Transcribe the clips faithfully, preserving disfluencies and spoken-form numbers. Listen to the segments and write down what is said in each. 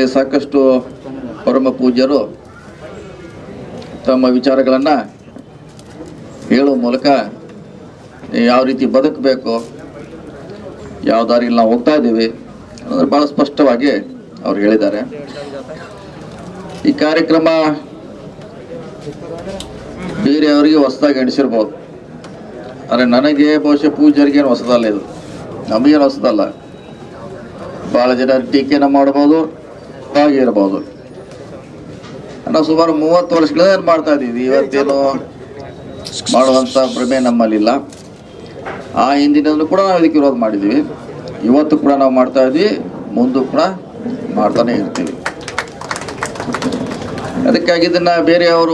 ಈಗಾಗಲೇ ಸಾಕಷ್ಟು ಪರಮ ಪೂಜ್ಯರು ತಮ್ಮ ವಿಚಾರಗಳನ್ನು ಹೇಳುವ ಮೂಲಕ ಯಾವ ರೀತಿ ಬದುಕಬೇಕು, ಯಾವ ದಾರಿಯಲ್ಲಿ ನಾವು ಹೋಗ್ತಾ ಇದ್ದೀವಿ ಅಂದರೆ ಭಾಳ ಸ್ಪಷ್ಟವಾಗಿ ಅವ್ರು ಹೇಳಿದ್ದಾರೆ. ಈ ಕಾರ್ಯಕ್ರಮ ಬೇರೆಯವರಿಗೆ ಹೊಸದಾಗಿ ಅನಿಸಿರ್ಬೋದು, ಆದರೆ ನನಗೆ ಬಹುಶಃ ಪೂಜ್ಯರಿಗೇನು ಹೊಸದಲ್ಲ, ಇದು ನಮಗೇನು ಹೊಸದಲ್ಲ. ಭಾಳ ಜನ ಟೀಕೆನ ಮಾಡ್ಬೋದು, ಆಗಿರ್ಬೋದು. ನಾವು ಸುಮಾರು ಮೂವತ್ತು ವರ್ಷಗಳಿಂದ ಮಾಡ್ತಾ ಇದ್ದೀವಿ. ಇವತ್ತೇನು ಮಾಡುವಂಥ ಭ್ರಮೆ ನಮ್ಮಲ್ಲಿಲ್ಲ. ಆ ಹಿಂದಿನಲ್ಲೂ ಕೂಡ ನಾವು ಇದಕ್ಕೆ ವಿರೋಧ ಮಾಡಿದ್ದೀವಿ, ಇವತ್ತು ಕೂಡ ನಾವು ಮಾಡ್ತಾ ಇದ್ವಿ, ಮುಂದೂ ಕೂಡ ಮಾಡ್ತಾನೆ ಇರ್ತೀವಿ. ಅದಕ್ಕಾಗಿ ಇದನ್ನು ಬೇರೆಯವರು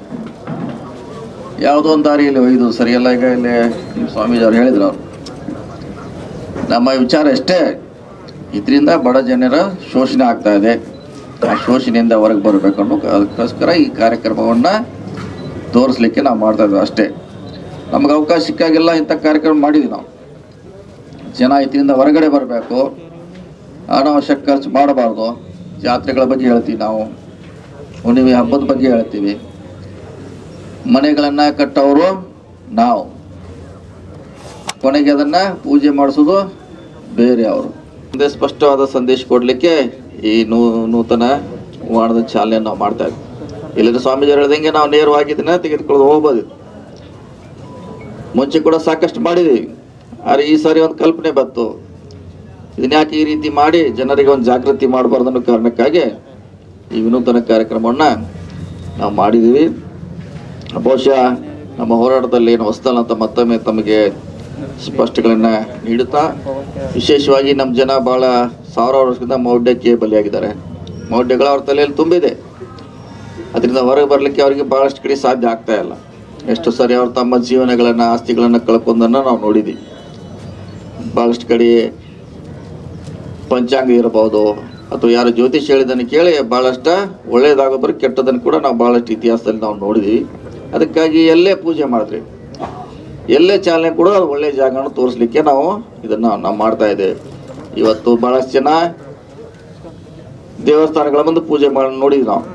ಯಾವುದೋ ಒಂದು ದಾರಿಯಲ್ಲಿ ಒಯ್ದು ಸರಿಯಲ್ಲ. ಈಗ ಇಲ್ಲಿ ಸ್ವಾಮೀಜಿ ಅವ್ರು ಹೇಳಿದ್ರು, ಅವರು ನಮ್ಮ ವಿಚಾರ ಅಷ್ಟೇ, ಇದರಿಂದ ಬಡ ಜನರ ಶೋಷಣೆ ಆಗ್ತಾ ಇದೆ, ಆ ಶೋಷಣೆಯಿಂದ ಹೊರಗೆ ಬರಬೇಕು ಅನ್ನೋ ಅದಕ್ಕೋಸ್ಕರ ಈ ಕಾರ್ಯಕ್ರಮವನ್ನು ತೋರಿಸ್ಲಿಕ್ಕೆ ನಾವು ಮಾಡ್ತಾ ಇದ್ವಿ ಅಷ್ಟೇ. ನಮಗೆ ಅವಕಾಶ ಸಿಕ್ಕಾಗೆಲ್ಲ ಇಂಥ ಕಾರ್ಯಕ್ರಮ ಮಾಡಿದ್ವಿ ನಾವು. ಜನ ಇದರಿಂದ ಹೊರಗಡೆ ಬರಬೇಕು, ಅನಾವಶ್ಯಕ ಖರ್ಚು ಮಾಡಬಾರ್ದು. ಜಾತ್ರೆಗಳ ಬಗ್ಗೆ ಹೇಳ್ತೀವಿ ನಾವು, ಹುಣ್ಣಿಮೆ ಹಬ್ಬದ ಬಗ್ಗೆ ಹೇಳ್ತೀವಿ. ಮನೆಗಳನ್ನು ಕಟ್ಟೋರು ನಾವು, ಕೊನೆಗೆ ಅದನ್ನು ಪೂಜೆ ಮಾಡಿಸೋದು ಬೇರೆ ಅವರು. ಮುಂದೆ ಸ್ಪಷ್ಟವಾದ ಸಂದೇಶ ಕೊಡಲಿಕ್ಕೆ ಈ ನೂ ನೂತನ ವಾಣದ ಚಾಲನೆ ನಾವು ಮಾಡ್ತಾ ಇದ್ವಿ. ಇಲ್ಲಿಂದ ಸ್ವಾಮೀಜಿ ಹೇಳ್ದಂಗೆ ನಾವು ನೇರವಾಗಿ ಇದನ್ನ ತೆಗೆದುಕೊಳ್ಳೋದು ಹೋಗ್ಬೋದು. ಮುಂಚೆ ಕೂಡ ಸಾಕಷ್ಟು ಮಾಡಿದ್ದೀವಿ, ಆದರೆ ಈ ಸಾರಿ ಒಂದು ಕಲ್ಪನೆ ಬಂತು, ಇದನ್ನ ಯಾಕೆ ಈ ರೀತಿ ಮಾಡಿ ಜನರಿಗೆ ಒಂದು ಜಾಗೃತಿ ಮಾಡಬಾರ್ದು ಅನ್ನೋ ಕಾರಣಕ್ಕಾಗಿ ಈ ವಿನೂತನ ಕಾರ್ಯಕ್ರಮವನ್ನು ನಾವು ಮಾಡಿದ್ದೀವಿ. ಬಹುಶಃ ನಮ್ಮ ಹೋರಾಟದಲ್ಲಿ ಏನು ಹೊಸದಲ್ಲ ಅಂತ ಮತ್ತೊಮ್ಮೆ ತಮಗೆ ಸ್ಪಷ್ಟಗಳನ್ನು ನೀಡುತ್ತಾ, ವಿಶೇಷವಾಗಿ ನಮ್ಮ ಜನ ಭಾಳ ಸಾವಿರಾರು ವರ್ಷದಿಂದ ಮೌಢ್ಯಕ್ಕೆ ಬಲಿಯಾಗಿದ್ದಾರೆ. ಮೌಢ್ಯಗಳು ಅವ್ರ ತಲೆಯಲ್ಲಿ ತುಂಬಿದೆ, ಅದರಿಂದ ಹೊರಗೆ ಬರಲಿಕ್ಕೆ ಅವರಿಗೆ ಭಾಳಷ್ಟು ಕಡೆ ಸಾಧ್ಯ ಆಗ್ತಾ ಇಲ್ಲ. ಎಷ್ಟು ಸರಿ ಅವ್ರು ತಮ್ಮ ಜೀವನಗಳನ್ನು, ಆಸ್ತಿಗಳನ್ನು ಕಳ್ಕೊಂಡನ್ನು ನಾವು ನೋಡಿದ್ದೀವಿ. ಭಾಳಷ್ಟು ಕಡೆ ಪಂಚಾಂಗ ಇರಬಹುದು ಅಥವಾ ಯಾರು ಜ್ಯೋತಿಷ್ ಹೇಳಿದ್ದನ್ನು ಕೇಳಿ ಭಾಳಷ್ಟು ಒಳ್ಳೆಯದಾಗೋದ್ರೆ ಕೆಟ್ಟದನ್ನು ಕೂಡ ನಾವು ಭಾಳಷ್ಟು ಇತಿಹಾಸದಲ್ಲಿ ನಾವು ನೋಡಿದ್ದೀವಿ. ಅದಕ್ಕಾಗಿ ಎಲ್ಲೇ ಪೂಜೆ ಮಾಡಿದ್ರಿ, ಎಲ್ಲೇ ಚಾಲನೆ ಕೂಡ ಅದು ಒಳ್ಳೆಯ ಜಾಗವನ್ನು ತೋರಿಸ್ಲಿಕ್ಕೆ ನಾವು ಇದನ್ನು ನಾವು ಮಾಡ್ತಾ ಇದ್ದೇವೆ. ಇವತ್ತು ಭಾಳಷ್ಟು ಜನ ದೇವಸ್ಥಾನಗಳ ಬಂದು ಪೂಜೆ ಮಾಡಿ ನೋಡಿದ್ವಿ ನಾವು.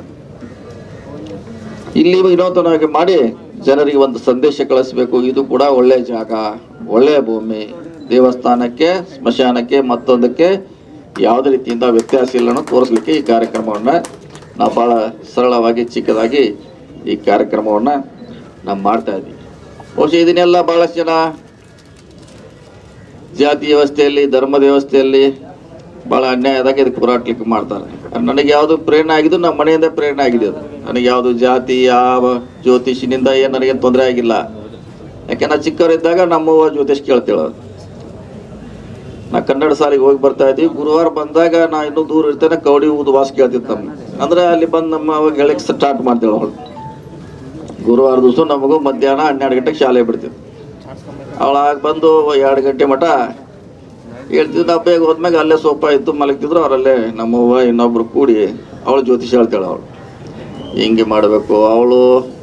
ಇಲ್ಲಿ ವಿನೂತನವಾಗಿ ಮಾಡಿ ಜನರಿಗೆ ಒಂದು ಸಂದೇಶ ಕಳಿಸ್ಬೇಕು, ಇದು ಕೂಡ ಒಳ್ಳೆಯ ಜಾಗ, ಒಳ್ಳೆಯ ಭೂಮಿ, ದೇವಸ್ಥಾನಕ್ಕೆ, ಸ್ಮಶಾನಕ್ಕೆ, ಮತ್ತೊಂದಕ್ಕೆ ಯಾವುದೇ ರೀತಿಯಿಂದ ವ್ಯತ್ಯಾಸ ಇಲ್ಲ ತೋರಿಸ್ಲಿಕ್ಕೆ ಈ ಕಾರ್ಯಕ್ರಮವನ್ನು ನಾವು ಭಾಳ ಸರಳವಾಗಿ ಚಿಕ್ಕದಾಗಿ ಈ ಕಾರ್ಯಕ್ರಮವನ್ನು ನಾವು ಮಾಡ್ತಾ ಇದ್ದೀವಿ. ಬಹುಶಃ ಇದನ್ನೆಲ್ಲ ಭಾಳಷ್ಟು ಜನ ಜಾತಿ ವ್ಯವಸ್ಥೆಯಲ್ಲಿ, ಧರ್ಮದ ವ್ಯವಸ್ಥೆಯಲ್ಲಿ ಭಾಳ ಅನ್ಯಾಯದಾಗ ಇದಕ್ಕೆ ಹೋರಾಟಲಿಕ್ಕೆ ಮಾಡ್ತಾರೆ. ನನಗೆ ಯಾವುದು ಪ್ರೇರಣೆ ಆಗಿದ್ದು ನಮ್ಮ ಮನೆಯಿಂದ ಪ್ರೇರಣೆ ಆಗಿದೆ. ಅದು ನನಗೆ ಯಾವುದು ಜಾತಿ, ಯಾವ ಜ್ಯೋತಿಷಿನಿಂದ ಏನು ನನಗೇನು ತೊಂದರೆ ಆಗಿಲ್ಲ. ಯಾಕೆ ನಾ ಚಿಕ್ಕವರಿದ್ದಾಗ ನಮ್ಮವ್ವ ಜ್ಯೋತಿಷ್ ಕೇಳ್ತೇಳೋದು. ನಾ ಕನ್ನಡ ಶಾಲೆಗೆ ಹೋಗಿ ಬರ್ತಾ ಇದ್ದೀವಿ, ಗುರುವಾರ ಬಂದಾಗ ನಾ ಇನ್ನೂ ದೂರ ಇರ್ತೇನೆ, ಕವಡಿ ಊದು ವಾಸ ಕೇಳ್ತಿತ್ತು ನಮ್ಮ. ಅಂದರೆ ಅಲ್ಲಿ ಬಂದು ನಮ್ಮ ಅವಾಗ ಹೇಳಕ್ಕೆ ಸ್ಟಾರ್ಟ್ ಮಾಡ್ತೇವೆ ಅವಳು. ಗುರುವಾರ ದಿವಸ ನಮಗೂ ಮಧ್ಯಾಹ್ನ ಹನ್ನೆರಡು ಗಂಟೆಗೆ ಶಾಲೆ ಬಿಡ್ತಿದ್ವಿ. ಅವಳಾಗ ಬಂದು ಎರಡು ಗಂಟೆ ಮಠ ಹೇಳ್ತಿದ್ದು. ನಾವು ಬೇಗ ಹೋದ್ಮ್ಯಾಗ ಅಲ್ಲೇ ಸೋಫ ಇತ್ತು, ಮಲಗ್ತಿದ್ರು. ಅವರಲ್ಲೇ ನಮ್ಮವ್ವ ಇನ್ನೊಬ್ರು ಕೂಡಿ ಅವಳು ಜ್ಯೋತಿಷ ಹೇಳ್ತಾಳೆ. ಅವಳು ಹಿಂಗೆ ಮಾಡಬೇಕು. ಅವಳು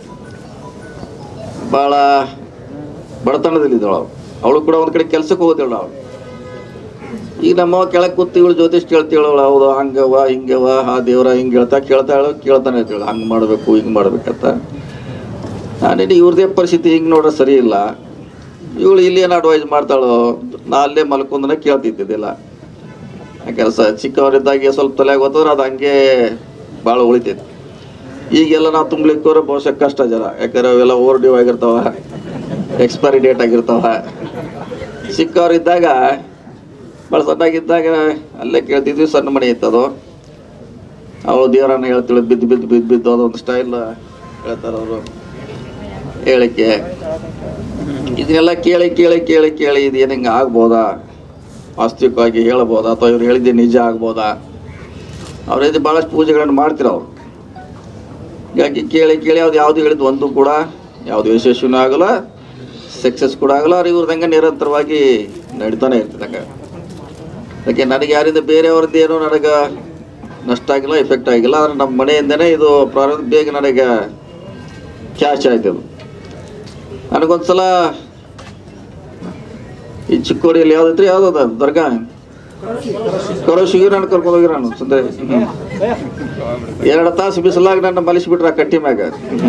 ಭಾಳ ಬಡತನದಲ್ಲಿದ್ದಳು. ಅವಳು ಅವಳು ಕೂಡ ಒಂದು ಕಡೆ ಕೆಲ್ಸಕ್ಕೆ ಹೋಗ್ತಾಳು. ಅವಳು ಈಗ ನಮ್ಮವ್ವ ಕೆಳಗೆ ಕೂತು ಇವಳು ಜ್ಯೋತಿಷ್ ಕೇಳ್ತೇಳವಳು. ಹೌದು ಹಂಗವ ಹಿಂಗವ, ಆ ದೇವ್ರ ಹಿಂಗೆ ಹೇಳ್ತಾ ಕೇಳ್ತಾಳು, ಕೇಳ್ತಾನೆ ಇರ್ತೇಳು, ಹಂಗೆ ಮಾಡಬೇಕು ಹಿಂಗೆ ಮಾಡ್ಬೇಕಂತ. ನಾನೇನು ಇವ್ರದೇ ಪರಿಸ್ಥಿತಿ ಹಿಂಗೆ ನೋಡ್ರೆ ಸರಿ ಇಲ್ಲ, ಇವಳು ಇಲ್ಲಿ ಏನು ಅಡ್ವೈಸ್ ಮಾಡ್ತಾಳೋ, ನಾ ಅಲ್ಲೇ ಮಲ್ಕೊಂಡೇ ಕೇಳ್ತಿದ್ದಿದ್ದಿಲ್ಲ. ಯಾಕಂದ್ರೆ ಸ ಚಿಕ್ಕವರಿದ್ದಾಗೆ ಸ್ವಲ್ಪ ತಲೆಯಾಗ ಹೋದ್ರೆ ಅದು ಹಂಗೆ ಭಾಳ ಉಳಿತೈತಿ. ಈಗೆಲ್ಲ ನಾವು ತುಂಬಲಿಕ್ಕೆ ಹೋದ್ರೆ ಬಹುಶಃ ಕಷ್ಟ ಜನ, ಯಾಕಂದ್ರೆ ಅವೆಲ್ಲ ಓವರ್ ಡ್ಯೂ ಆಗಿರ್ತಾವ, ಎಕ್ಸ್ಪೈರಿ ಡೇಟ್ ಆಗಿರ್ತಾವ. ಚಿಕ್ಕವರಿದ್ದಾಗ ಭಾಳ ಸಣ್ಣಾಗಿದ್ದಾಗ ಅಲ್ಲೇ ಕೇಳ್ತಿದ್ವಿ. ಸಣ್ಣ ಮನೆ ಇತ್ತದು. ಅವಳು ದೇವರನ್ನ ಹೇಳ್ತಿಳು, ಬಿದ್ದು ಬಿದ್ದು ಬಿದ್ದು ಬಿದ್ದು ಅದೊಂದು ಸ್ಟೈಲ್ ಹೇಳ್ತಾರೆ ಅವರು ಹೇಳಿಕೆ. ಇದನ್ನೆಲ್ಲ ಕೇಳಿ ಕೇಳಿ ಕೇಳಿ ಕೇಳಿ ಇದು ಏನು ಹಿಂಗೆ ಆಗ್ಬೋದಾ, ವಾಸ್ತವಿಕವಾಗಿ ಹೇಳ್ಬೋದಾ, ಅಥವಾ ಇವ್ರು ಹೇಳಿದ್ದೆ ನಿಜ ಆಗ್ಬೋದಾ, ಅವ್ರದ್ದು ಭಾಳಷ್ಟು ಪೂಜೆಗಳನ್ನು ಮಾಡ್ತಿರೋ ಅವ್ರು. ಹೀಗಾಗಿ ಕೇಳಿ ಕೇಳಿ ಅವ್ರು ಯಾವುದು ಹೇಳಿದ್ದು ಒಂದು ಕೂಡ ಯಾವುದು ಯಶಸ್ವಿನೂ ಆಗೋಲ್ಲ, ಸಕ್ಸಸ್ ಕೂಡ ಆಗೋಲ್ಲ. ಅವ್ರು ಇವ್ರದಂಗೆ ನಿರಂತರವಾಗಿ ನಡೀತಾನೆ ಇರ್ತದಂಗೆ. ಅದಕ್ಕೆ ನನಗೆ ಯಾರಿಂದ ಬೇರೆಯವ್ರದ್ದು ಏನೂ ನನಗೆ ನಷ್ಟ ಆಗಿಲ್ಲ, ಎಫೆಕ್ಟ್ ಆಗಿಲ್ಲ. ಆದರೆ ನಮ್ಮ ಮನೆಯಿಂದನೇ ಇದು ಪ್ರಾರಂಭ ಬೇಗ ನನಗೆ ಕ್ಯಾಶ್ ಆಯ್ತು. ಅದು ನನಗೊಂದು ಸಲ ಈ ಚಿಕ್ಕೋಡಿಯಲ್ಲಿ ಯಾವುದೈತ್ರಿ, ಯಾವುದದ ದರ್ಗಾ ಕರೋಶಿಗೆ ನಾನು ಕರ್ಕೊಂಡು ಹೋಗಿ ನಾನು ಸುಂದರ ಎರಡು ತಾಸು ಬಿಸಿಲಾಗ ನನ್ನ ಮಲಿಸ್ಬಿಟ್ರ ಕಟ್ಟಿ ಮ್ಯಾಗ.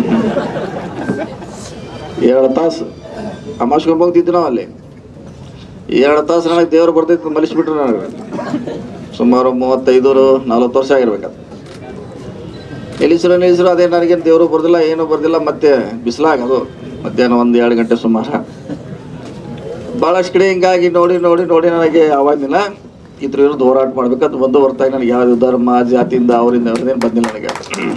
ಎರಡು ತಾಸು ಅಮಾಸ್ಕೊಂಡ್ ಹೋಗ್ತಿದ್ವಿ ನಾವು ಅಲ್ಲಿ. ಎರಡು ತಾಸು ನನಗೆ ದೇವ್ರು ಬರ್ತೈತಿ ಮಲಿಸ್ಬಿಟ್ರು ನನಗೆ. ಸುಮಾರು ಮೂವತ್ತೈದು ನಲ್ವತ್ತು ವರ್ಷ ಆಗಿರ್ಬೇಕದು. ನಿಲ್ಲಿಸಿರೋ ನಿಲ್ಲಿಸಿರೋ ಅದೇ ನನಗೇನು ದೇವರು ಬರ್ದಿಲ್ಲ, ಏನೂ ಬರ್ದಿಲ್ಲ. ಮತ್ತೆ ಬಿಸಿಲಾಗ ಅದು ಮಧ್ಯಾಹ್ನ ಒಂದು ಎರಡು ಗಂಟೆ ಸುಮಾರು ಭಾಳಷ್ಟು ಕಡೆ ಹಿಂಗಾಗಿ ನೋಡಿ ನೋಡಿ ನೋಡಿ ನನಗೆ ಆವಾಗಿಲ್ಲ ಇದ್ರ ವಿರುದ್ಧ ಹೋರಾಟ ಮಾಡ್ಬೇಕಂತ ಬಂದು ಬರ್ತಾಯಿ. ನನಗೆ ಯಾವ ಧರ್ಮ ಜಾತಿಯಿಂದ ಅವರಿಂದ ಅವ್ರದ್ದೇನು ಬಂದಿಲ್ಲ ನನಗೆ.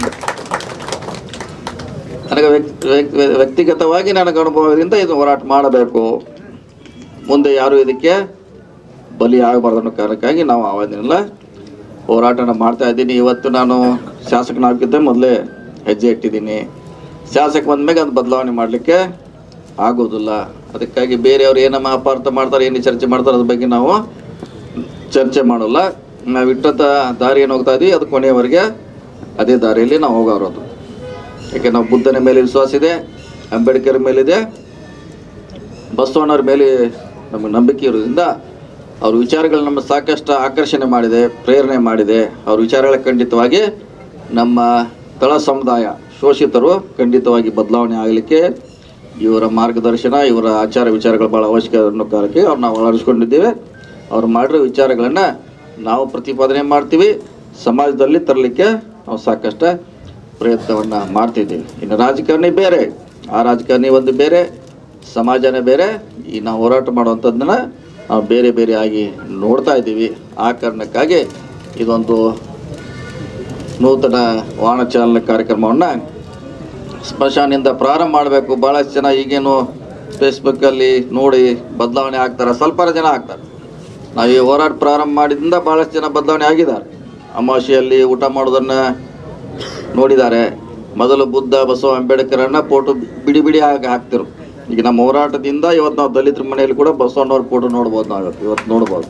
ನನಗೆ ವ್ಯಕ್ತಿ ವ್ಯಕ್ತಿಗತವಾಗಿ ನನಗೆ ಅನುಭವದಿಂದ ಇದು ಹೋರಾಟ ಮಾಡಬೇಕು. ಮುಂದೆ ಯಾರು ಇದಕ್ಕೆ ಬಲಿ ಆಗಬಾರ್ದು ಅನ್ನೋ ಕಾರಣಕ್ಕಾಗಿ ನಾವು ಆವಾಗಿಲ್ಲ ಹೋರಾಟನ ಮಾಡ್ತಾ ಇದ್ದೀನಿ. ಇವತ್ತು ನಾನು ಶಾಸಕನಾಗಿದ್ದೆ ಮೊದಲೇ ಹೆಜ್ಜೆ ಇಟ್ಟಿದ್ದೀನಿ. ಶಾಸಕ ಬಂದ್ಮೇಲೆ ಅದು ಬದಲಾವಣೆ ಮಾಡಲಿಕ್ಕೆ ಆಗೋದಿಲ್ಲ. ಅದಕ್ಕಾಗಿ ಬೇರೆಯವ್ರು ಏನಮ್ಮ ಅಪಾರ್ಥ ಮಾಡ್ತಾರೆ, ಏನು ಚರ್ಚೆ ಮಾಡ್ತಾರೆ ಅದ್ರ ಬಗ್ಗೆ ನಾವು ಚರ್ಚೆ ಮಾಡೋಲ್ಲ. ನಾವು ಇಟ್ಟಂಥ ದಾರಿ ಏನು ಹೋಗ್ತಾ ಇದ್ದೀವಿ ಅದು ಕೊನೆಯವರೆಗೆ ಅದೇ ದಾರಿಯಲ್ಲಿ ನಾವು ಹೋಗೋರೋದು. ಯಾಕೆ ನಾವು ಬುದ್ಧನ ಮೇಲೆ ವಿಶ್ವಾಸ ಇದೆ, ಅಂಬೇಡ್ಕರ್ ಮೇಲಿದೆ, ಬಸವಣ್ಣವ್ರ ಮೇಲೆ ನಮಗೆ ನಂಬಿಕೆ ಇರೋದ್ರಿಂದ ಅವ್ರ ವಿಚಾರಗಳು ನಮ್ಮ ಸಾಕಷ್ಟು ಆಕರ್ಷಣೆ ಮಾಡಿದೆ, ಪ್ರೇರಣೆ ಮಾಡಿದೆ. ಅವ್ರ ವಿಚಾರಗಳ ಖಂಡಿತವಾಗಿ ನಮ್ಮ ತಳ ಸಮುದಾಯ ಶೋಷಿತರು ಖಂಡಿತವಾಗಿ ಬದಲಾವಣೆ ಆಗಲಿಕ್ಕೆ ಇವರ ಮಾರ್ಗದರ್ಶನ, ಇವರ ಆಚಾರ ವಿಚಾರಗಳು ಭಾಳ ಅವಶ್ಯಕ ಅನ್ನೋ ಕಾರಣಕ್ಕೆ ಅವ್ರು ನಾವು ಅಳವಡಿಸ್ಕೊಂಡಿದ್ದೇವೆ. ಅವ್ರು ಮಾಡಿರೋ ವಿಚಾರಗಳನ್ನು ನಾವು ಪ್ರತಿಪಾದನೆ ಮಾಡ್ತೀವಿ, ಸಮಾಜದಲ್ಲಿ ತರಲಿಕ್ಕೆ ನಾವು ಸಾಕಷ್ಟು ಪ್ರಯತ್ನವನ್ನು ಮಾಡ್ತಿದ್ದೀವಿ. ಇನ್ನು ರಾಜಕಾರಣಿ ಬೇರೆ, ಆ ರಾಜಕಾರಣಿ ಒಂದು ಬೇರೆ, ಸಮಾಜನೇ ಬೇರೆ. ಈ ನಾವು ಹೋರಾಟ ಮಾಡುವಂಥದ್ದನ್ನು ನಾವು ಬೇರೆ ಬೇರೆ ಆಗಿ ನೋಡ್ತಾ ಇದ್ದೀವಿ. ಆ ಕಾರಣಕ್ಕಾಗಿ ಇದೊಂದು ನೂತನ ವಾಹನ ಚಾಲನೆ ಕಾರ್ಯಕ್ರಮವನ್ನು ಸ್ಮಶಾನಿಂದ ಪ್ರಾರಂಭ ಮಾಡಬೇಕು. ಭಾಳಷ್ಟು ಜನ ಈಗೇನು ಫೇಸ್ಬುಕ್ಕಲ್ಲಿ ನೋಡಿ ಬದಲಾವಣೆ ಆಗ್ತಾರೆ, ಸ್ವಲ್ಪ ಜನ ಆಗ್ತಾರೆ. ನಾವು ಈ ಹೋರಾಟ ಪ್ರಾರಂಭ ಮಾಡಿದಿಂದ ಭಾಳಷ್ಟು ಜನ ಬದಲಾವಣೆ ಆಗಿದ್ದಾರೆ. ಅಮಾವಾಸ್ಯೆಯಲ್ಲಿ ಊಟ ಮಾಡೋದನ್ನು ನೋಡಿದ್ದಾರೆ. ಮೊದಲು ಬುದ್ಧ ಬಸವ ಅಂಬೇಡ್ಕರನ್ನು ಫೋಟೋ ಬಿಡಿ ಬಿಡಿ ಆಗಿ ಹಾಕ್ತಿರು. ಈಗ ನಮ್ಮ ಹೋರಾಟದಿಂದ ಇವತ್ತು ನಾವು ದಲಿತರ ಮನೆಯಲ್ಲಿ ಕೂಡ ಬಸವಣ್ಣವ್ರ ಫೋಟೋ ನೋಡ್ಬೋದು. ನಾವು ಇವತ್ತು ನೋಡ್ಬೋದು.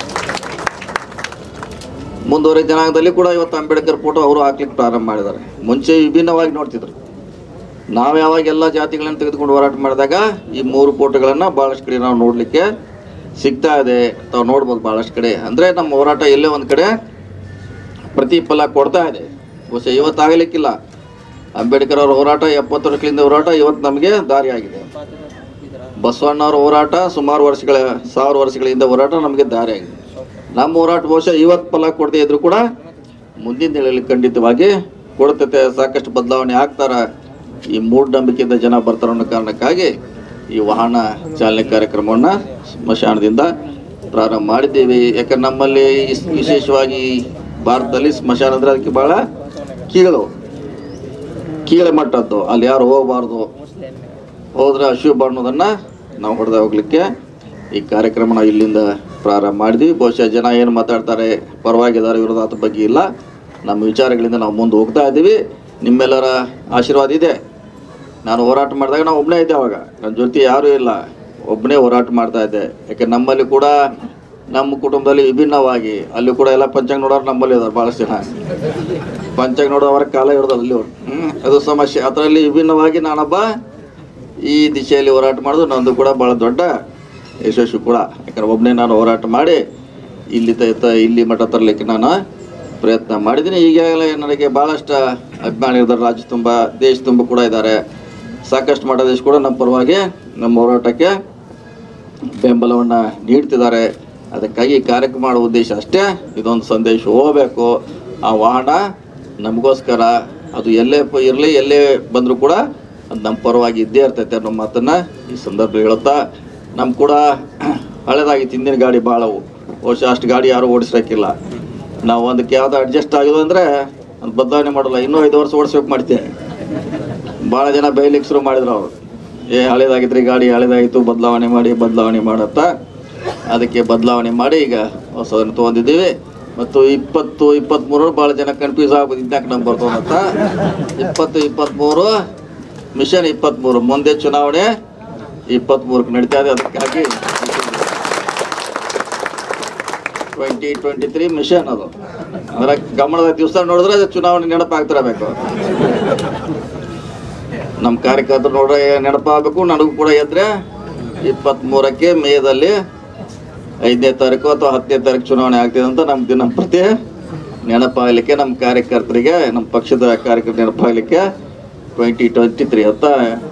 ಮುಂದುವರೆ ಜನಾಂಗದಲ್ಲಿ ಕೂಡ ಇವತ್ತು ಅಂಬೇಡ್ಕರ್ ಫೋಟೋ ಅವರು ಹಾಕ್ಲಿಕ್ಕೆ ಪ್ರಾರಂಭ ಮಾಡಿದ್ದಾರೆ. ಮುಂಚೆ ವಿಭಿನ್ನವಾಗಿ ನೋಡ್ತಿದ್ರು. ನಾವು ಯಾವಾಗ ಎಲ್ಲ ಜಾತಿಗಳನ್ನು ತೆಗೆದುಕೊಂಡು ಹೋರಾಟ ಮಾಡಿದಾಗ ಈ ಮೂರು ಫೋಟೋಗಳನ್ನು ಭಾಳಷ್ಟು ಕಡೆ ನಾವು ನೋಡಲಿಕ್ಕೆ ಸಿಗ್ತಾ ಇದೆ. ತಾವು ನೋಡ್ಬೋದು ಭಾಳಷ್ಟು ಕಡೆ. ಅಂದರೆ ನಮ್ಮ ಹೋರಾಟ ಎಲ್ಲೇ ಒಂದು ಕಡೆ ಪ್ರತಿಫಲ ಕೊಡ್ತಾ ಇದೆ. ಬಹುಶಃ ಇವತ್ತು ಆಗಲಿಕ್ಕಿಲ್ಲ. ಅಂಬೇಡ್ಕರ್ ಅವ್ರ ಹೋರಾಟ ಎಪ್ಪತ್ತು ವರ್ಷಗಳಿಂದ ಹೋರಾಟ ಇವತ್ತು ನಮಗೆ ದಾರಿ ಆಗಿದೆ. ಬಸವಣ್ಣವ್ರ ಹೋರಾಟ ಸುಮಾರು ವರ್ಷಗಳ ಸಾವಿರ ವರ್ಷಗಳಿಂದ ಹೋರಾಟ ನಮಗೆ ದಾರಿ ಆಗಿದೆ. ನಮ್ಮ ಹೋರಾಟ ಬಹುಶಃ ಇವತ್ತು ಫಲ ಕೊಡದೇ ಇದ್ರು ಕೂಡ ಮುಂದಿನ ದಿನಗಳಲ್ಲಿ ಖಂಡಿತವಾಗಿ ಕೊಡ್ತೈತೆ. ಸಾಕಷ್ಟು ಬದಲಾವಣೆ ಆಗ್ತಾರೆ. ಈ ಮೂಢನಂಬಿಕೆಯಿಂದ ಜನ ಬರ್ತಾರೋ ಅನ್ನೋ ಕಾರಣಕ್ಕಾಗಿ ಈ ವಾಹನ ಚಾಲನೆ ಕಾರ್ಯಕ್ರಮವನ್ನು ಸ್ಮಶಾನದಿಂದ ಪ್ರಾರಂಭ ಮಾಡಿದ್ದೀವಿ. ಯಾಕಂದ್ರೆ ನಮ್ಮಲ್ಲಿ ವಿಶೇಷವಾಗಿ ಭಾರತದಲ್ಲಿ ಸ್ಮಶಾನ ಅಂದರೆ ಅದಕ್ಕೆ ಭಾಳ ಕೀಳು ಕೀಳೆ ಮಟ್ಟದ್ದು. ಅಲ್ಲಿ ಯಾರು ಹೋಗಬಾರ್ದು, ಹೋದ್ರೆ ಅಶುಭ ಅನ್ನೋದನ್ನು ನಾವು ಹೊಡೆದ ಹೋಗ್ಲಿಕ್ಕೆ ಈ ಕಾರ್ಯಕ್ರಮ ನಾವು ಇಲ್ಲಿಂದ ಪ್ರಾರಂಭ ಮಾಡಿದ್ವಿ. ಬಹುಶಃ ಜನ ಏನು ಮಾತಾಡ್ತಾರೆ, ಪರವಾಗಿದ್ದಾರೆ, ವಿರೋಧ ಅದ್ರ ಬಗ್ಗೆ ಇಲ್ಲ. ನಮ್ಮ ವಿಚಾರಗಳಿಂದ ನಾವು ಮುಂದೆ ಹೋಗ್ತಾ ಇದ್ದೀವಿ. ನಿಮ್ಮೆಲ್ಲರ ಆಶೀರ್ವಾದ ಇದೆ. ನಾನು ಹೋರಾಟ ಮಾಡಿದಾಗ ನಾವು ಒಬ್ಬನೇ ಇದ್ದೆ. ಅವಾಗ ನನ್ನ ಜೊತೆ ಯಾರೂ ಇಲ್ಲ, ಒಬ್ಬನೇ ಹೋರಾಟ ಮಾಡ್ತಾ ಇದ್ದೆ. ಯಾಕೆ ನಮ್ಮಲ್ಲಿ ಕೂಡ ನಮ್ಮ ಕುಟುಂಬದಲ್ಲಿ ವಿಭಿನ್ನವಾಗಿ ಅಲ್ಲಿ ಕೂಡ ಎಲ್ಲ ಪಂಚಾಂಗ ನೋಡೋರು ನಮ್ಮಲ್ಲಿ ಇದ್ದಾರೆ. ಭಾಳಷ್ಟು ಜನ ಪಂಚಾಂಗ ನೋಡೋವರ ಕಾಲ ಹಿಡ್ದು ಅಲ್ಲಿ ಹ್ಞೂ ಅದು ಸಮಸ್ಯೆ. ಅದರಲ್ಲಿ ವಿಭಿನ್ನವಾಗಿ ನಾನೊಬ್ಬ ಈ ದಿಶೆಯಲ್ಲಿ ಹೋರಾಟ ಮಾಡೋದು ನಂದು ಕೂಡ ಭಾಳ ದೊಡ್ಡ ಯಶಸ್ವಿ ಕೂಡ. ಯಾಕಂದ್ರೆ ಒಬ್ಬನೇ ನಾನು ಹೋರಾಟ ಮಾಡಿ ಇಲ್ಲಿ ತ ಇಲ್ಲಿ ಮಠ ತರಲಿಕ್ಕೆ ನಾನು ಪ್ರಯತ್ನ ಮಾಡಿದ್ದೀನಿ. ಈಗಾಗಲೇ ನನಗೆ ಭಾಳಷ್ಟು ಅಭಿಮಾನಿಗಳು ರಾಜ್ಯ ತುಂಬ ದೇಶ ತುಂಬ ಕೂಡ ಇದ್ದಾರೆ. ಸಾಕಷ್ಟು ಮಠ ದೇಶ ಕೂಡ ನಮ್ಮ ಪರವಾಗಿ ನಮ್ಮ ಹೋರಾಟಕ್ಕೆ ಬೆಂಬಲವನ್ನು ನೀಡ್ತಿದ್ದಾರೆ. ಅದಕ್ಕಾಗಿ ಈ ಕಾರ್ಯಕ್ರಮ ಮಾಡೋ ಉದ್ದೇಶ ಅಷ್ಟೇ. ಇದೊಂದು ಸಂದೇಶ ಹೋಗಬೇಕು. ಆ ವಾಹನ ನಮಗೋಸ್ಕರ ಅದು ಎಲ್ಲೇ ಇರಲಿ, ಎಲ್ಲೇ ಬಂದರೂ ಕೂಡ ಅದು ನಮ್ಮ ಪರವಾಗಿ ಇದ್ದೇ ಇರ್ತೈತೆ ಅನ್ನೋ ಮಾತನ್ನು ಈ ಸಂದರ್ಭ ಹೇಳುತ್ತಾ, ನಮ್ಮ ಕೂಡ ಹಳೇದಾಗಿತ್ತು ಹಿಂದಿನ ಗಾಡಿ ಭಾಳವು. ಬಹುಶಃ ಅಷ್ಟು ಗಾಡಿ ಯಾರೂ ಓಡಿಸ್ಲಿಕ್ಕಿಲ್ಲ. ನಾವು ಅದಕ್ಕೆ ಯಾವ್ದು ಅಡ್ಜಸ್ಟ್ ಆಗೋದು ಅಂದರೆ ಅದು ಬದಲಾವಣೆ ಮಾಡೋಲ್ಲ. ಇನ್ನೂ ಐದು ವರ್ಷ ಓಡಿಸ್ಬೇಕು ಮಾಡ್ತೇವೆ. ಭಾಳ ಜನ ಬೈಲಿಕ್ಕೆ ಶುರು ಮಾಡಿದ್ರು ಅವರು. ಏ ಹಳೇದಾಗಿದ್ರಿ ಗಾಡಿ, ಹಳೇದಾಗಿತ್ತು, ಬದಲಾವಣೆ ಮಾಡಿ ಬದಲಾವಣೆ ಮಾಡುತ್ತಾ ಅದಕ್ಕೆ ಬದಲಾವಣೆ ಮಾಡಿ ಈಗ ಹೊಸದನ್ನು ತೊಗೊಂಡಿದ್ದೀವಿ. ಮತ್ತು ಇಪ್ಪತ್ತು ಇಪ್ಪತ್ತ್ಮೂರು ಭಾಳ ಜನ ಕನ್ಫ್ಯೂಸ್ ಆಗ್ಬೋದು, ಇದ್ಯಾಕೆ ನಮ್ಗೆ ಬರ್ತವಂತ. ಇಪ್ಪತ್ತು ಇಪ್ಪತ್ತ್ಮೂರು ಮಿಷನ್ ಇಪ್ಪತ್ತ್ಮೂರು ಮುಂದೆ ಚುನಾವಣೆ ಇಪ್ಪತ್ತ್ಮೂರಕ್ಕೆ ನಡೀತಾ ಇದೆ. ಅದಕ್ಕಾಗಿ ಟ್ವೆಂಟಿ ಟ್ವೆಂಟಿ ತ್ರೀ ಮಿಷನ್ ಅದು. ಅದರ ಗಮನದ ದಿವಸ ನೋಡಿದ್ರೆ ಅದು ಚುನಾವಣೆ ನೆನಪಾಗ್ತಿರಬೇಕು. ನಮ್ಮ ಕಾರ್ಯಕರ್ತರು ನೋಡ್ರೆ ನೆನಪಾಗಬೇಕು. ನನಗೂ ಕೂಡ ಎದ್ರೆ ಇಪ್ಪತ್ತ್ಮೂರಕ್ಕೆ ಮೇದಲ್ಲಿ ಐದನೇ ತಾರೀಕು ಅಥವಾ ಹತ್ತನೇ ತಾರೀಕು ಚುನಾವಣೆ ಆಗ್ತಿದೆ ಅಂತ ನಮ್ಮ ದಿನಂಪ್ರತಿ ನೆನಪಾಗಲಿಕ್ಕೆ, ನಮ್ಮ ಕಾರ್ಯಕರ್ತರಿಗೆ, ನಮ್ಮ ಪಕ್ಷದ ಕಾರ್ಯಕರ್ತರ ನೆನಪಾಗಲಿಕ್ಕೆ ಟ್ವೆಂಟಿ ಟ್ವೆಂಟಿ ತ್ರೀ ಅಂತ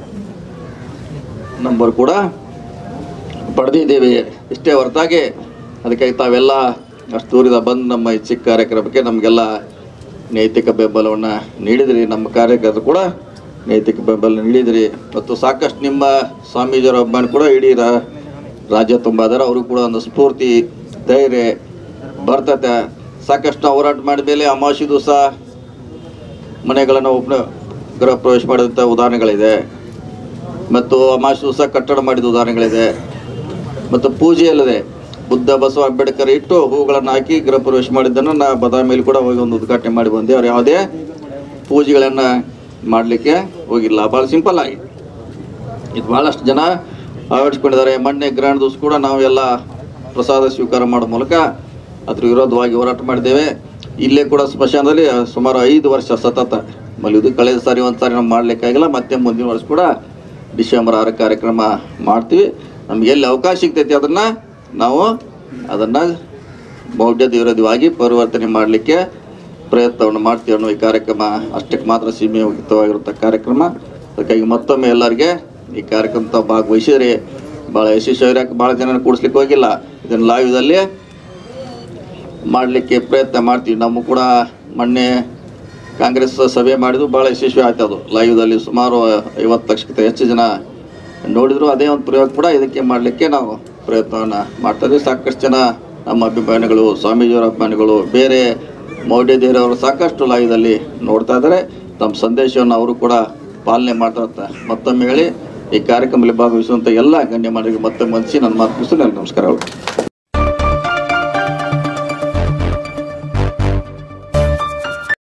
ನಂಬರ್ ಕೂಡ ಪಡೆದಿದ್ದೀವಿ. ಇಷ್ಟೇ ಹೊರತಾಗಿ ಅದಕ್ಕಾಗಿ ತಾವೆಲ್ಲ ಅಷ್ಟು ದೂರದ ಬಂದು ನಮ್ಮ ಈ ಚಿಕ್ಕ ಕಾರ್ಯಕ್ರಮಕ್ಕೆ ನಮಗೆಲ್ಲ ನೈತಿಕ ಬೆಂಬಲವನ್ನು ನೀಡಿದಿರಿ. ನಮ್ಮ ಕಾರ್ಯಕರ್ತರು ಕೂಡ ನೈತಿಕ ಬೆಂಬಲ ನೀಡಿದಿರಿ. ಮತ್ತು ಸಾಕಷ್ಟು ನಿಮ್ಮ ಸ್ವಾಮೀಜಿಯವರ ಅಭಿಮಾನಿ ಕೂಡ ಇಡೀ ರಾಜ್ಯ ತುಂಬ ಅದಾರ. ಅವರು ಕೂಡ ಒಂದು ಸ್ಫೂರ್ತಿ, ಧೈರ್ಯ ಬರ್ತತೆ. ಸಾಕಷ್ಟು ಹೋರಾಟ ಮಾಡಿದ ಮೇಲೆ ಅಮಾವಾಸ್ಯೆ ದಿವಸ ಮನೆಗಳನ್ನು ಒಬ್ಬ ಗೃಹ ಪ್ರವೇಶ ಮಾಡಿದಂಥ ಉದಾಹರಣೆಗಳಿದೆ, ಮತ್ತು ಅಮಾವಾಸ್ಯೆ ದಿವಸ ಕಟ್ಟಡ ಮಾಡಿದ ಉದಾಹರಣೆಗಳಿದೆ, ಮತ್ತು ಪೂಜೆಯಲ್ಲದೆ ಬುದ್ಧ, ಬಸವ, ಅಂಬೇಡ್ಕರ್ ಇಟ್ಟು ಹೂಗಳನ್ನು ಹಾಕಿ ಗೃಹ ಪ್ರವೇಶ ಮಾಡಿದ್ದನ್ನು ನಾ ಬದಾಮಿಯಲ್ಲಿ ಕೂಡ ಹೋಗಿ ಒಂದು ಉದ್ಘಾಟನೆ ಮಾಡಿ ಬಂದೆ. ಅವ್ರು ಯಾವುದೇ ಪೂಜೆಗಳನ್ನು ಮಾಡಲಿಕ್ಕೆ ಹೋಗಿಲ್ಲ. ಭಾಳ ಸಿಂಪಲ್ ಆಗಿ ಇದು ಭಾಳಷ್ಟು ಜನ ಅಳವಡಿಸ್ಕೊಂಡಿದ್ದಾರೆ. ಮೊನ್ನೆ ಗ್ರಹಣ ದಿವಸ ಕೂಡ ನಾವು ಎಲ್ಲ ಪ್ರಸಾದ ಸ್ವೀಕಾರ ಮಾಡೋ ಮೂಲಕ ಅದ್ರ ವಿರೋಧವಾಗಿ ಹೋರಾಟ ಮಾಡಿದ್ದೇವೆ. ಇಲ್ಲೇ ಕೂಡ ಸ್ಮಶಾನದಲ್ಲಿ ಸುಮಾರು ಐದು ವರ್ಷ ಸತತ ಮಲ್ಲಿ ಇದು ಕಳೆದ ಸಾರಿ ಒಂದು ಸಾರಿ ನಾವು ಮಾಡಲಿಕ್ಕಾಗಿಲ್ಲ. ಮತ್ತೆ ಮುಂದಿನ ವರ್ಷ ಕೂಡ ಡಿಸೆಂಬರ್ ಆರು ಕಾರ್ಯಕ್ರಮ ಮಾಡ್ತೀವಿ. ನಮ್ಗೆ ಎಲ್ಲಿ ಅವಕಾಶ ಸಿಗ್ತೈತಿ ಅದನ್ನು ನಾವು ಅದನ್ನು ಮೌಢ್ಯದ ವಿರೋಧವಾಗಿ ಪರಿವರ್ತನೆ ಮಾಡಲಿಕ್ಕೆ ಪ್ರಯತ್ನವನ್ನು ಮಾಡ್ತೀವಿ ಅನ್ನೋ ಈ ಕಾರ್ಯಕ್ರಮ ಅಷ್ಟಕ್ಕೆ ಮಾತ್ರ ಸೀಮಿತವಾಗಿರುವಂಥ ಕಾರ್ಯಕ್ರಮ. ಅದಕ್ಕಾಗಿ ಮತ್ತೊಮ್ಮೆ ಎಲ್ಲರಿಗೆ ಈ ಕಾರ್ಯಕ್ರಮ ಭಾಗವಹಿಸಿದ್ರೆ ಭಾಳ ಯಶಸ್ವಿಯಾಗಿ ಭಾಳ ಜನ ಕೂಡಿಸ್ಲಿಕ್ಕೆ ಹೋಗಿಲ್ಲ, ಇದನ್ನು ಲೈವ್ದಲ್ಲಿ ಮಾಡಲಿಕ್ಕೆ ಪ್ರಯತ್ನ ಮಾಡ್ತೀವಿ. ನಮ್ಮ ಕೂಡ ಮೊನ್ನೆ ಕಾಂಗ್ರೆಸ್ ಸಭೆ ಮಾಡಿದ್ದು ಭಾಳ ಯಶಸ್ವಿ ಆಯ್ತು. ಅದು ಲೈವ್ದಲ್ಲಿ ಸುಮಾರು ಐವತ್ತು ಲಕ್ಷಕ್ಕಿಂತ ಹೆಚ್ಚು ಜನ ನೋಡಿದ್ರು. ಅದೇ ಒಂದು ಪ್ರಯೋಗ ಕೂಡ ಇದಕ್ಕೆ ಮಾಡಲಿಕ್ಕೆ ನಾವು ಪ್ರಯತ್ನವನ್ನು ಮಾಡ್ತಾಯಿದ್ವಿ. ಸಾಕಷ್ಟು ಜನ ನಮ್ಮ ಅಭಿಮಾನಿಗಳು, ಸ್ವಾಮೀಜಿಯವರ ಅಭಿಮಾನಿಗಳು, ಬೇರೆ ಮೌಢ್ಯದೇವರವರು ಸಾಕಷ್ಟು ಲೈವ್ದಲ್ಲಿ ನೋಡ್ತಾ ಇದ್ದಾರೆ. ತಮ್ಮ ಸಂದೇಶವನ್ನು ಅವರು ಕೂಡ ಪಾಲನೆ ಮಾಡ್ತಾ ಮತ್ತೊಮ್ಮೆ ಹೇಳಿ ಈ ಕಾರ್ಯಕ್ರಮದಲ್ಲಿ ಭಾಗವಹಿಸುವಂಥ ಎಲ್ಲ ಗಣ್ಯಮಾನ್ಯರಿಗೆ ಮತ್ತೊಮ್ಮೆ ಮನಸ್ಸಿ ನನ್ನ ಮಾತು ಮುಗಿಸಿ ನಮಸ್ಕಾರಗಳು.